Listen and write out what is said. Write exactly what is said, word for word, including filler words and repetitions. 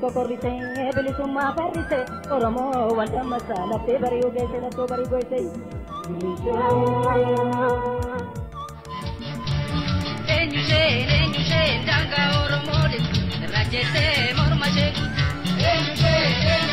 kokorrite bilisummaa farrise Oromoo wal dammaqsaa laftee bari'uu geesse laftoo barii goyse Enyusheen enyusheen daangaa Oromoo rajjeessee morma ishee guutte Enyusheen